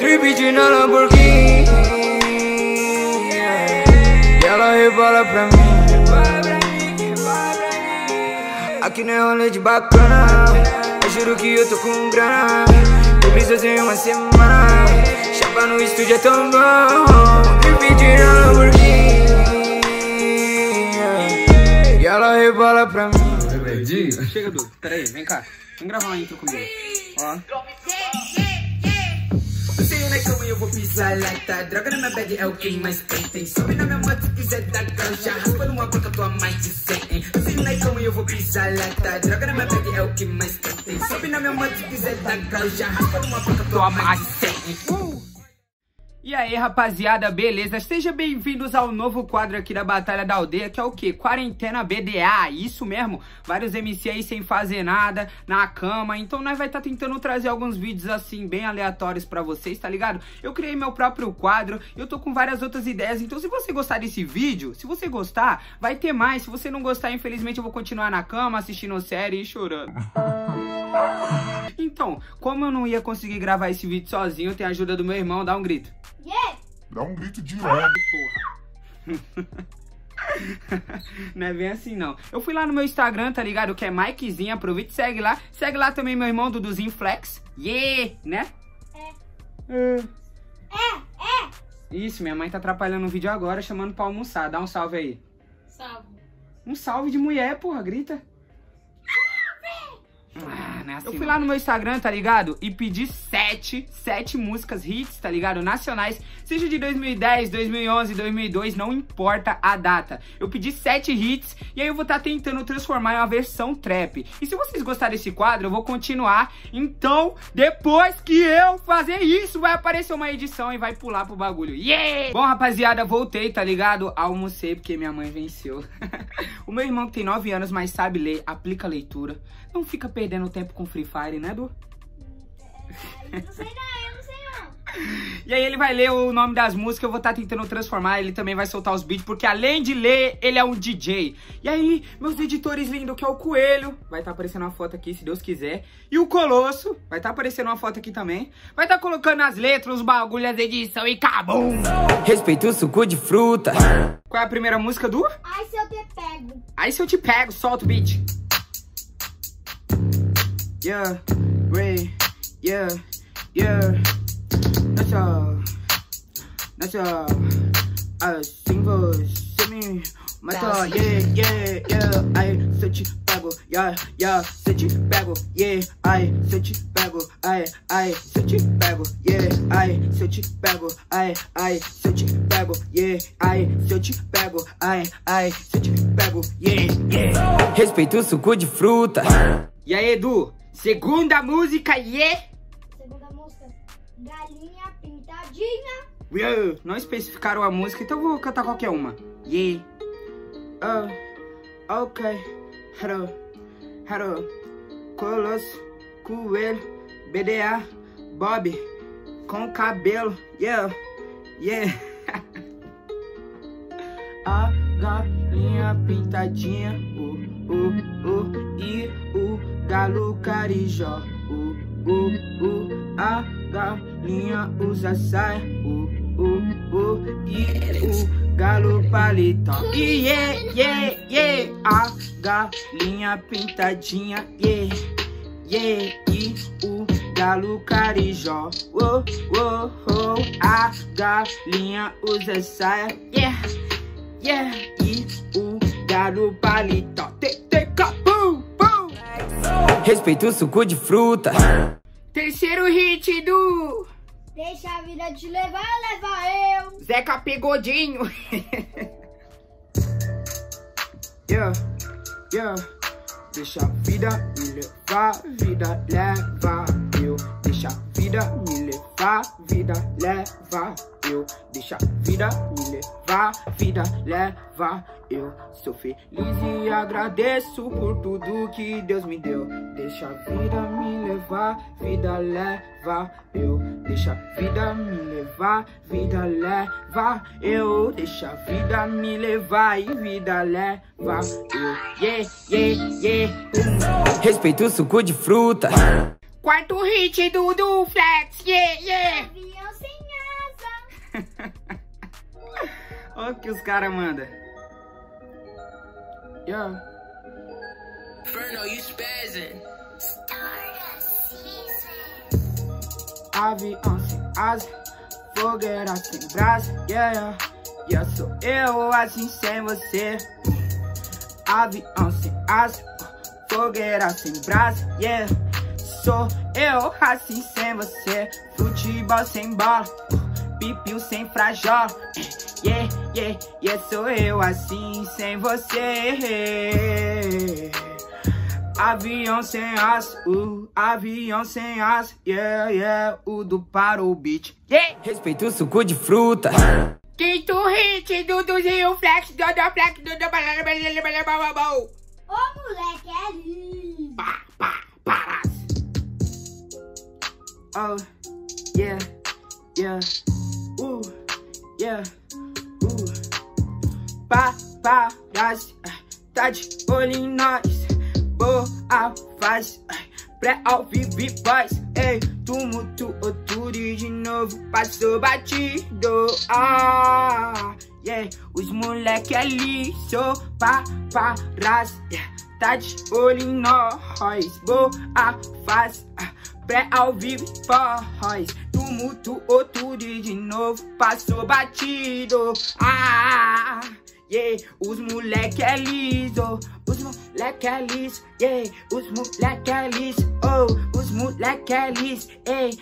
Trip na Lamborghini, e ela rebola pra mim. Aqui não é rolê de bacana, eu juro que eu tô com grana. Eu preciso em uma semana, chapa no estúdio é tão bom. Trip na Lamborghini, e ela rebola pra mim. Chega, Du, peraí, vem cá. Vem gravar uma intro comigo. Ó. Eu sei onde é que eu vou pisar, lata. Droga na minha bag é o que mais tem. Sobe na minha moto se quiser dar cancha. Raspa numa boca, tô a mais de 100. Eu sei onde é que eu vou pisar, lata. Droga na minha bag é o que mais tem. Sobe na minha moto se quiser dar cancha. Raspa numa boca, tô a mais de 100. E aí, rapaziada, beleza? Sejam bem-vindos ao novo quadro aqui da Batalha da Aldeia, que é o quê? Quarentena BDA, isso mesmo. Vários MC aí sem fazer nada, na cama. Então nós vai estar tentando trazer alguns vídeos assim, bem aleatórios pra vocês, tá ligado? Eu criei meu próprio quadro, eu tô com várias outras ideias. Então se você gostar desse vídeo, se você gostar, vai ter mais. Se você não gostar, infelizmente eu vou continuar na cama, assistindo série e chorando. Então, como eu não ia conseguir gravar esse vídeo sozinho, eu tenho a ajuda do meu irmão, dá um grito. Yeah. Dá um grito de ódio. Porra. Não é bem assim, não. Eu fui lá no meu Instagram, tá ligado? Que é Mikezinho, aproveita e segue lá. Segue lá também meu irmão, Duduzinho Flex. Yeah, né? É. Isso, minha mãe tá atrapalhando o vídeo agora, chamando pra almoçar. Dá um salve aí. Salve. Um salve de mulher, porra, grita. Não é assim, eu fui lá no meu Instagram, tá ligado? E pedi 7 músicas hits, tá ligado? Nacionais, seja de 2010, 2011, 2002, não importa a data. Eu pedi 7 hits e aí eu vou estar tentando transformar em uma versão trap. E se vocês gostarem desse quadro, eu vou continuar. Então, depois que eu fazer isso, vai aparecer uma edição e vai pular pro bagulho. Yeah! Bom, rapaziada, voltei, tá ligado? Almocei porque minha mãe venceu. O meu irmão que tem 9 anos, mas sabe ler, aplica leitura. Não fica perdendo tempo com Free Fire, né, Du? Eu não sei não. E aí ele vai ler o nome das músicas, eu vou estar tentando transformar, ele também vai soltar os beats, porque além de ler, ele é um DJ. E aí, meus editores lindos, que é o Coelho, vai estar aparecendo uma foto aqui, se Deus quiser. E o Colosso, vai estar aparecendo uma foto aqui também. Vai estar colocando as letras, os bagulhos, as edição e cabum! Respeita o suco de fruta. Qual é a primeira música, Du? Ai, se eu te pego. Aí se eu te pego, solta o beat. Yeah, Ray, yeah, yeah. That's all. Assim você me matou, yeah. Aí se eu te pego, yeah, se eu te pego, yeah. Aí se eu te pego, ai, se eu te pego, yeah. Aí se eu te pego, ai, se eu te pego, yeah. Aí se eu te pego, ai, se eu te pego, yeah. Respeita o suco de fruta. E aí, Edu? Segunda música, yeah! Segunda música, Galinha Pintadinha. Não especificaram a música, então eu vou cantar qualquer uma. Yeah. Ok. Hello. Colosso, Coelho, BDA, Bob, com cabelo, yeah. A galinha pintadinha, e o galo carijó, a galinha usa saia, e o galo paletó, yeah, a galinha pintadinha, yeah, e o galo carijó, a galinha usa saia, yeah, e o galo paletó, bum. Respeita o suco de fruta. Terceiro hit do... Deixa a vida te levar, leva eu. Zeca Pegodinho. Yeah. Deixa a vida me levar, vida leva eu. Deixa a vida me levar, vida leva eu. Deixa a vida me levar, vida leva eu. Sou feliz e agradeço por tudo que Deus me deu. Deixa a vida me levar, vida leva eu. Deixa a vida me levar, vida leva eu. Deixa a vida me levar e vida leva eu. Yeah. Respeita o suco de fruta. Quarto hit do Flex, yeah. Avião Olha o que os caras mandam. Yeah. Ferno, you spazzing. Avião sem asa, fogueira sem brasa, yeah, yeah, sou eu assim sem você. Avião sem asa, fogueira sem brasa, yeah, sou eu assim sem você. Futebol sem bola, pipiu sem frajola, yeah, yeah, yeah, sou eu assim sem você. Avião sem asa, avião sem asa, yeah, yeah, o do para o beat, yeah. Respeita o suco de fruta. Quinto hit, Duduzinho, flex, Dodô, flex, Dodô, Ô, moleque, é lindo. Paras. Oh, yeah, yeah, yeah, paras, tá de olho em nós. Boa fase, pré ao vivo voz, ei, tumultuou tudo e de novo passou batido, yeah, os moleque é liso, paparazzi, yeah, tá de olho em nós, boa fase, pré ao vivo voz, tumultuou tudo e de novo passou batido, yeah, os moleque é liso, os moleque é liso, yeah, os moleque é liso, oh, os moleque é liso, ei,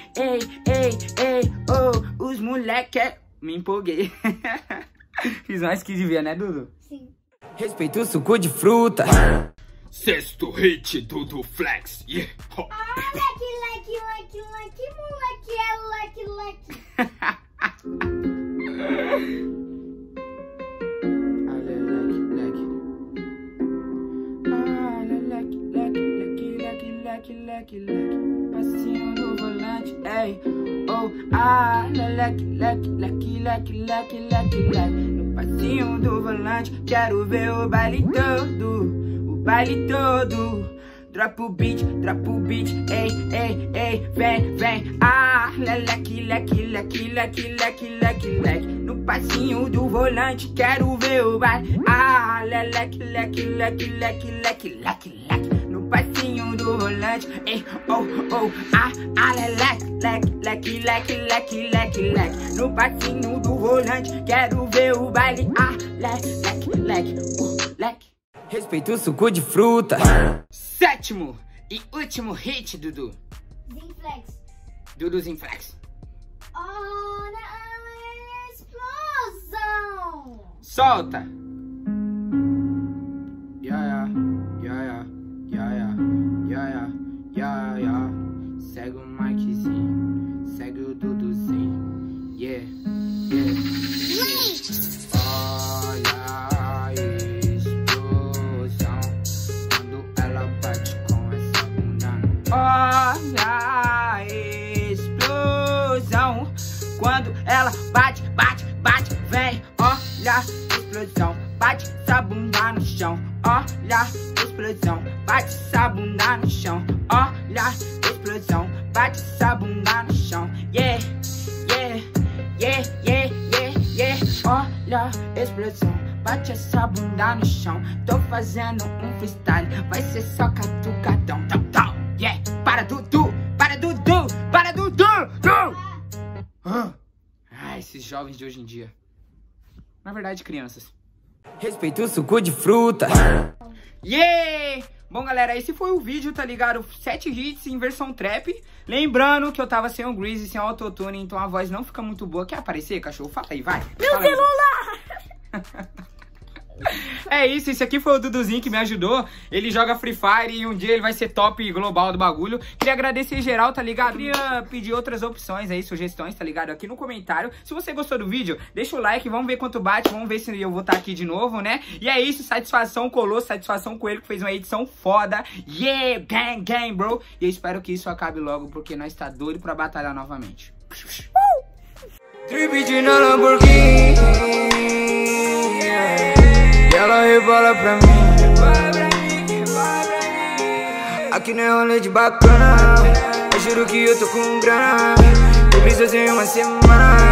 oh, os moleque é... Me empolguei. Fiz mais que devia, né, Dudu? Sim. Respeita o suco de fruta. Sexto hit, Dudu Flex, yeah. Leque, moleque é leque. Leque, passinho do volante, ei, oh, leque, no passinho do volante, quero ver o baile todo, dropa o beat, ei, vem, leque, no passinho do volante, quero ver o baile, leque, no passinho do volante, ei, oh, leque, no passinho do volante, quero ver o baile, leque. Respeita o suco de fruta. Sétimo e último hit, Dudu. Zinflex. Duduzinho Flex. Olha a explosão. Solta. Yeah. Segue o Mikezinho, segue o Duduzinho, yeah. Olha a explosão quando ela bate com essa bunda. Olha a explosão quando ela bate, vem. Olha a explosão, bate essa bunda no chão. Olha a explosão, bate essa bunda no chão. Olha a explosão, bate essa bunda no chão. Yeah. Olha a explosão, bate essa bunda no chão. Tô fazendo um freestyle, vai ser só catucadão. Yeah, para Dudu. Esses jovens de hoje em dia. Na verdade, crianças. Respeita o suco de fruta. Yeah! Bom, galera, esse foi o vídeo, tá ligado? 7 hits em versão trap. Lembrando que eu tava sem o Grease, sem o autotune, então a voz não fica muito boa. Quer aparecer, cachorro? Fala aí, vai. Meu celular! É isso, esse aqui foi o Duduzinho que me ajudou. Ele joga Free Fire e um dia ele vai ser top global do bagulho. Queria agradecer geral, tá ligado? Queria pedir outras opções aí, sugestões, tá ligado? Aqui no comentário. Se você gostou do vídeo, deixa o like, vamos ver quanto bate, vamos ver se eu vou estar aqui de novo, né? E é isso, satisfação colou, satisfação com ele que fez uma edição foda. Yeah, gang, bro. E eu espero que isso acabe logo, porque nós tá doido pra batalhar novamente. Trip de Lamborghini, e ela rebola pra mim. Aqui não é rolê de bacana, eu juro que eu tô com grana. Eu preciso em uma semana.